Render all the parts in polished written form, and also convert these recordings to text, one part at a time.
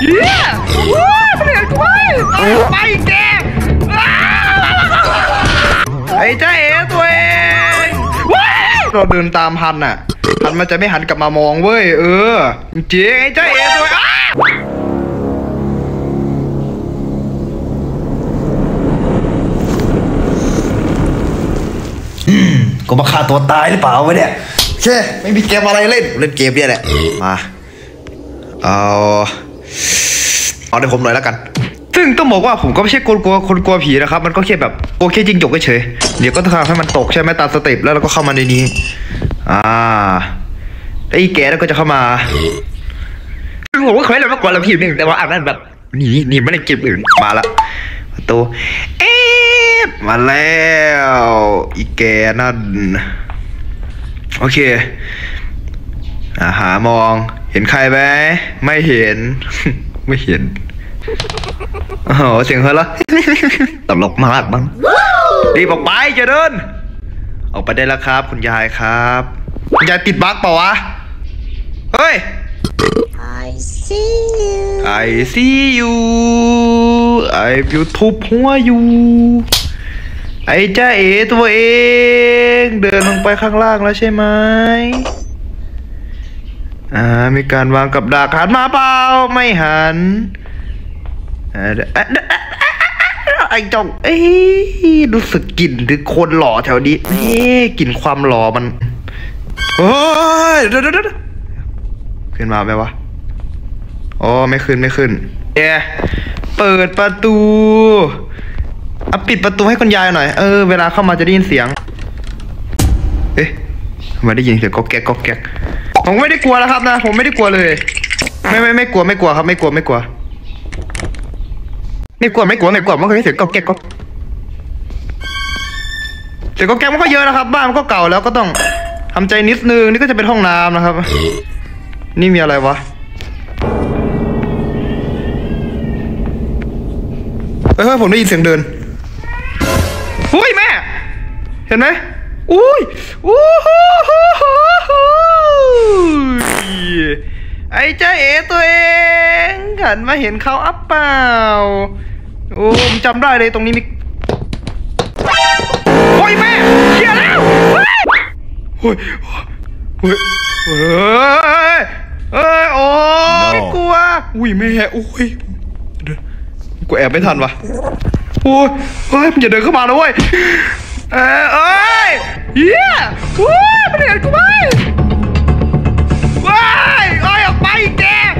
เฮียว้าเปลี่ยนกูไปแกไอ้เจ้าเอ๋ตัวเองเราเดินตามฮันอ่ะฮันมันจะไม่หันกลับมามองเว้ยจริงไอ้เจ้าเอ๋ตัวก็มาฆ่าตัวตายหรือเปล่าวะเนี่ยโอเคไม่มีเกมอะไรเล่นเกมเนี่ยแหละมาเอาในผมหน่อยแล้วกันซึ่งต้องบอกว่าผมก็ไม่ใช่คนกลัวผีนะครับมันก็แค่แบบโอเคจริงจบเฉยเดี๋ยวก็ต้องทำให้มันตกใช่ไหมตามสเต็ปแล้วเราก็เข้ามาในนี้ไอ้แกแล้วก็จะเข้ามาผมว่าเคยเราไม่กลัวเราผีหนึ่งแต่ว่าอันนั้นแบบนี่ไม่ได้เก็บอื่นมาละประตูมาแล้วอีแกนั่นโอเคหามองเห็นใครไหมไม่เห็นไม่เห็นโอ้โหเสียงเฮ้ยละตลกมากมั้งรีบออกไปจะเดินออกไปได้แล้วครับคุณยายครับคุณยายติดบั๊กเปล่าวะเฮ้ย I see you ไอ้บิวทุบหัวอยู่ไอ้เจ้าเอ๋ตัวเองเดินลงไปข้างล่างแล้วใช่ไหมมีการวางกับดักหันมาเปล่าไม่หันไอ้จงรู้สึกกลิ่นหรือคนหล่อแถวนี้กลิ่นความหล่อมันเฮ้ยเดี๋ยวขึ้นมาไหมวะอ๋อไม่ขึ้นเปิดประตูปิดประตูให้คุณยายหน่อยเวลาเข้ามาจะได้ยินเสียงทำไมได้ยินเสียงก๊อกแก๊กผมไม่ได้กลัวแล้วครับนะผมไม่ได้กลัวเลยไม่กลัวครับไม่กลัวมันเคยเสียงก๊อกแก๊กเสียงก๊อกแก๊กมันก็เยอะนะครับบ้านมันก็เก่าแล้วก็ต้องทำใจนิดนึงนี่ก็จะเป็นห้องน้ำนะครับนี่มีอะไรวะเฮ้ยผมได้ยินเสียงเดินอุ้ยแม่เห็นไหมอุ้ยไอ้เจ้าเอ๋ตัวเองหันมาเห็นเขาอัปเปล่าโอ้ผมจำได้เลยตรงนี้มีโอ้ยแม่เชี่ยแล้วโอ้ยโอ้ยกลัวอุ้ยแม่อุ้ยกูแอบไม่ทันวะโอ้ยมันจะเดินเข้ามาแล้วเว้ยเฮียมันเห็นกูไหมว้ายออกไปแก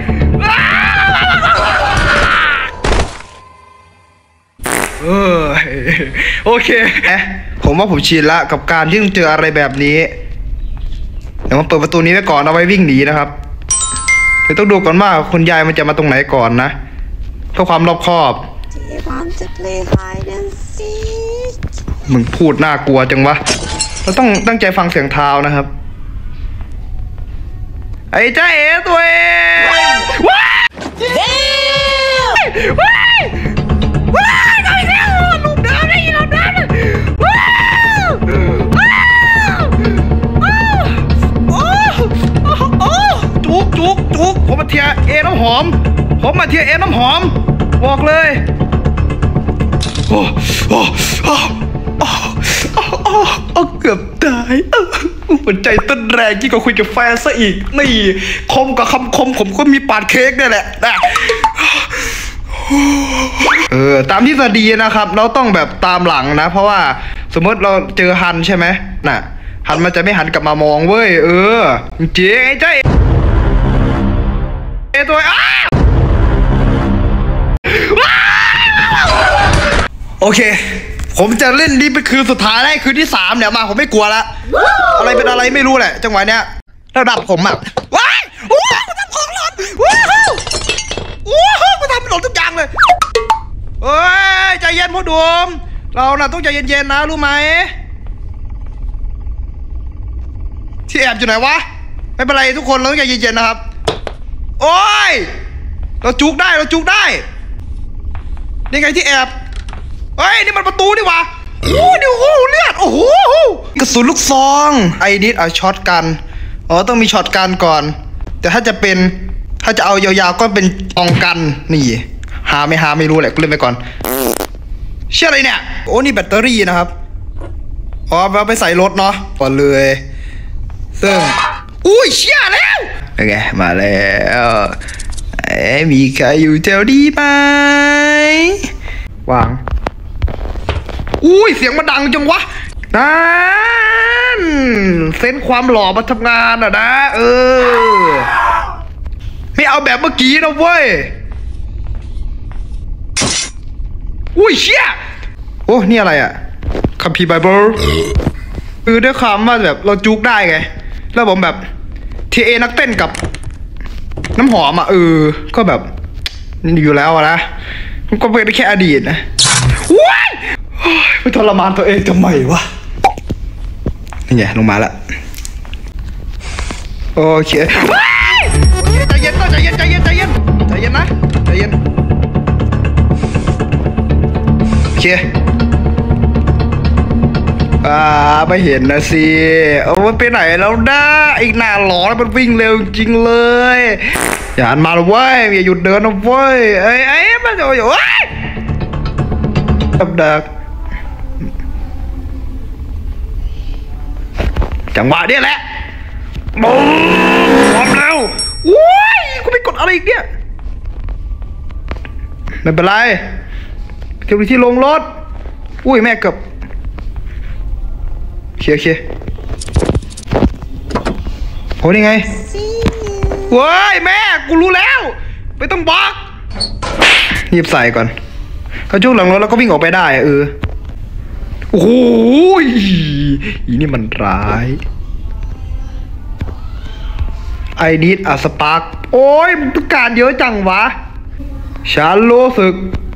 โอเคผมว่าผมชินละกับการที่ต้องเจออะไรแบบนี้เดี๋ยวมาเปิดประตูนี้ไว้ก่อนเอาไว้วิ่งหนีนะครับเดี๋ยวต้องดูก่อนว่าคุณยายมันจะมาตรงไหนก่อนนะเพื่อความรอบคอบมึงพูดน่ากลัวจังวะเราต้องตั้งใจฟังเสียงเท้านะครับไอ้เจ้าเอ๋ตัวเองว้ายก็ไม่ได้ลูกเดิมได้ยินลูกเดิมจุกผมมาเทียเอน้ำหอมบอกเลยเกือบตายหัวใจเต้นแรงยิ่งกว่าคุยกับแฟนซะอีกนี่คมกับคำคมผมก็มีปาดเค้กนี่แหละตามทฤษฎีนะครับเราต้องแบบตามหลังนะเพราะว่าสมมติเราเจอฮันใช่ไหมน่ะฮันมันจะไม่หันกลับมามองเว้ยจริงไอ้เจ้าตัวโอเคผมจะเล่นนี่เป็นคืนสุดท้ายได้คืนที่3เนี่ยมาผมไม่กลัวละอะไรเป็นอะไรไม่รู้แหละจังหวะเนี้ยระดับผมว้ายกูทำของหล่นกูทำหล่นทุกอย่างเลยใจเย็นพ่อดวงเราน่ะต้องใจเย็นๆนะรู้ไหมที่แอบอยู่ไหนวะไม่เป็นไรทุกคนเราต้องใจเย็นๆนะครับโอ้ยเราจุกได้นี่ไงที่แอบนี่มันประตูนี่วะเดี๋ยวเลือดโอ้โหกระสุนลูกซองไอ้นิดช็อตกันต้องมีช็อตกันก่อนแต่ถ้าจะเป็นถ้าจะเอายาวๆก็เป็นอองกันนี่หาไม่รู้แหละกูเล่นไปก่อนเชื่ออะไรเนี่ยโอ้นี่แบตเตอรี่นะครับอ๋อเอาไปใส่รถเนาะก่อนเลยซึ่งอุ้ยเชี่ยแล้วโอเคมาแล้วมีใครอยู่แถวนี้ไหมวางอุ้ยเสียงมันดังจังวะนั่นเซนความหล่อมาทำงานอ่ะนะไม่เอาแบบเมื่อกี้นะเว้ยอุ้ยเชี่ยโอ้นี่อะไรอ่ะคัมภีร์ไบเบิลคือด้วยความว่าแบบเราจุกได้ไงแล้วผมแบบทีเอนักเต้นกับน้ำหอมอ่ะก็แบบนี่อยู่แล้วนะมันก็เป็นแค่อดีตนะว้ายไปทรมานตัวเองทำไมวะนี่ไงลงมาละโอเคใจเย็นนะใจเย็นโอเคไม่เห็นนะสิมันไปไหนแล้วนะอีกหน้าหลอนมันวิ่งเร็วจริงเลยอย่าหันมาเลยเว้ยอย่าหยุดเดินนะเว้ยมันโอ้ยดักจังหวะนี้แหละบูมพร้อมแล้วว้ายกูไปกดอะไรอีกเนี่ยไม่เป็นไรเก็บที่ลงรถอุ้ยแม่เกือบโอเคโอ้นี่ไงว้ายแม่กูรู้แล้วไม่ต้องบอกหยิบใส่ก่อนเขาจุกหลังรถแล้วก็วิ่งออกไปได้โอ้โหอีนี่มันร้ายไอ้นิดอะสปาร์กโอ้ยมันต้องการเยอะจังวะฉันรู้สึก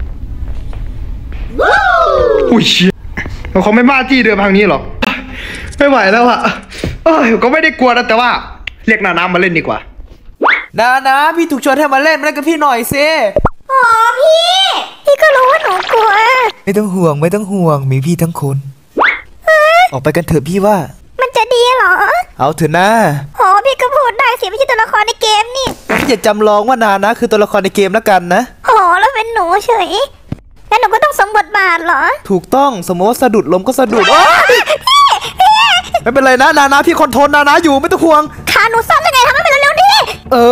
อุ้ยเชี่ยเขาไม่มาที่เดิมทางนี้หรอกไม่ไหวแล้วอะก็ไม่ได้กลัวนะแต่ว่าเรียกนาน้ำมาเล่นดีกว่านาพี่ถูกชวนให้มาเล่นกับพี่หน่อยสิอ๋อพี่ก็รู้ว่าหนูกลัวไม่ต้องห่วงมีพี่ทั้งคนออกไปกันเถอะพี่ว่ามันจะดีเหรอเอาเถอะนะโอ้พี่ก็พูดได้สิไม่ใช่ตัวละครในเกมนี่พี่อย่าจำลองว่านานะคือตัวละครในเกมแล้วกันนะโอ้แล้วเป็นหนูเฉยงั้นหนูก็ต้องสมบทบาทเหรอถูกต้องสมมติว่าสะดุดลมก็สะดุดไม่เป็นไรนะนาพี่คอนโทรลนาอยู่ไม่ต้องห่วงขาหนูสั้นยังไงทำให้มันเร็วๆดิ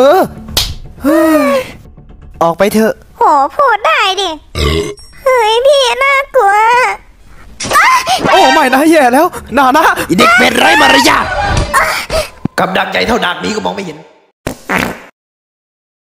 ออกไปเถอะโหพูดได้ดิเฮ้ยพี่น่ากลัวโอ้ไม่นะแย่แล้วนานะเด็กเป็นไรมารยาทกับดักใหญ่เท่าดักนี้ก็มองไม่เห็น